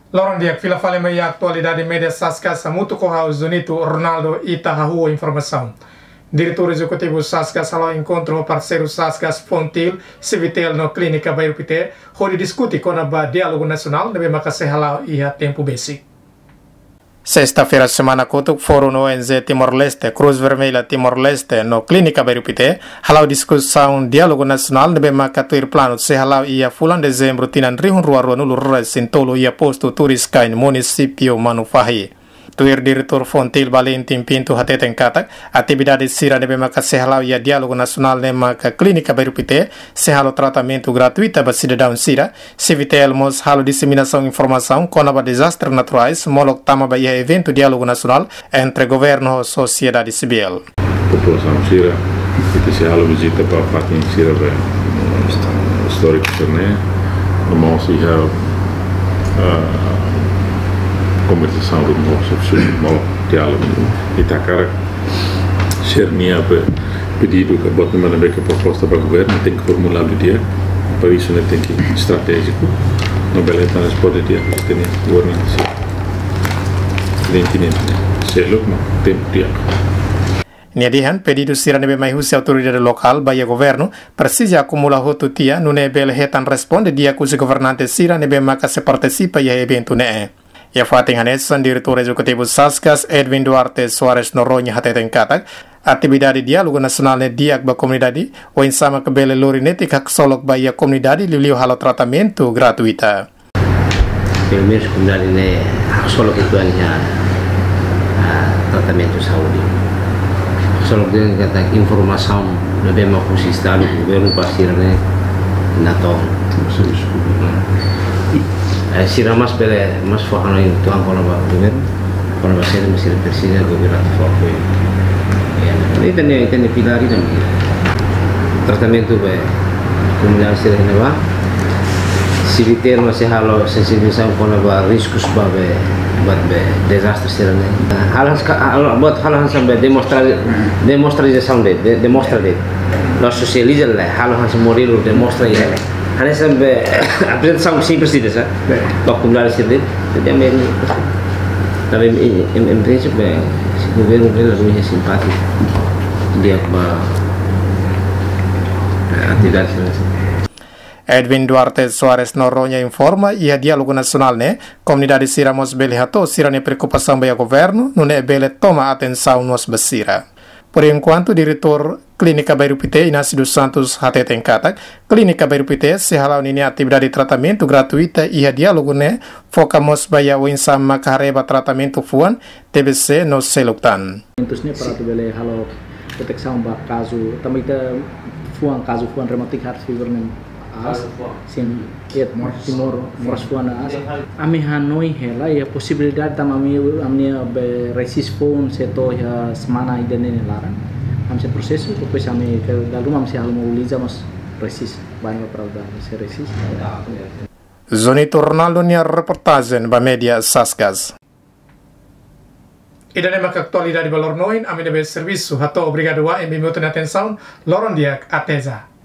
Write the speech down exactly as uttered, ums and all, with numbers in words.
Loron dia fila fale meia atualidade média Saskas muito corra Zonito Ronaldo Itahahu informação. Diretor executivo Saskas ao encontro parceiro Saskas Fontil Civitel no Clínica Bairro Pite, onde discute com a diálogo nacional deve makasih halau ia tempo basic. Sexta-feira, semana kutuk Fórum O N G Timor-Leste, Cruz Vermelha Timor-Leste, no Clínica Bairro Pite, halau discussão diálogo nacional deve makatuir plano se halau ia fulan dezembro tinan rihun ruar nulu res sintolo ia posto turis kain município Manufahi. Tuir diretor Fontil Valentim Pinto hateten katak, atividade sira deve makasih halau ia diálogo nacional ne maka Clínica Bairro Pite, se halau tratamento gratuito ba cidadão sira, Civitel mos halau disseminação informação com aba desastres naturais, molok tama ba ia evento diálogo nacional entre governo e sociedade civil. População sira, itu se halau visita para patin sira ba histórico sirne, nós ia conversação do nosso mal diálogo e tá cara ser minha pedido que bota na beca proposta para o governo tem que formular o dia para isso né tem que estratégico não beleza mas pode dia tem governo identine selok no tempo dia. Niadihan pedido sira nebe mai husi autoridade local baya governo precisa acumula hotu tia no nebel hetan responde dia kusi governante sira nebe maka se participa ya evento ne. Ya fating hanesan diretor executivo Saskas Edwin Duarte Soares Noronha hateten katak atividade diálogo nacional ne diak ba comunidade o insama kebele lorinete kak solok ba ya comunidade liu halo tratamento gratuita. Primeiro comunidade ne solok itu hanya tratamento saúde. Solok dengan kata informação lebih mau sistem governo pasir ne naton. Sira mas bele mas fohano in tuang kono ba gover kono ba sere masir presiden gover at foco ya ini tene tene pilari dan tratamento be komunal sira ne ba Civitel masih halo sensibilização kono ba riscos ba be buat be desastre sira ne halan buat halan sampai demonstra demonstração de demonstra de la socializa la halan sampai modelo demonstra ya hanya sampai apresentação simples itu saja, dokumen sedikit, jadi kami tapi em prinsip si governo governo lebih simpatik dia bah atividade. Edwin Duarte Soares Noronha informa ia diálogo nacional ne comunidade sira mos bele hato sira ne preocupação baya governo no ne bele toma atenção nos basira. Por enquanto, diretor Clínica Bairro Pite, Inácio dos Santos hateten katak, Clínica Bairro Pite se halau nini atividade de tratamento gratuita e a diálogo ne focamos baya o insama makareba tratamento fuan T B C no seluktan. Intusnya para tebele halau proteção ba caso também ta fuan caso fuan rheumatic heart fever nem as sim et timor moras fuan as ami hanoi hela ya possibilidade tamami amnia be resist phone seto ya semana idene larang am se processo depois ami dalu am se hal mobiliza mas resist banyak pravda se resist. Zonito Ronaldo nia reportagem ba media Saskas. Ida nema aktualidade valor noin ami debe serviço hato obrigado a em minuto na atenção loron dia ateza.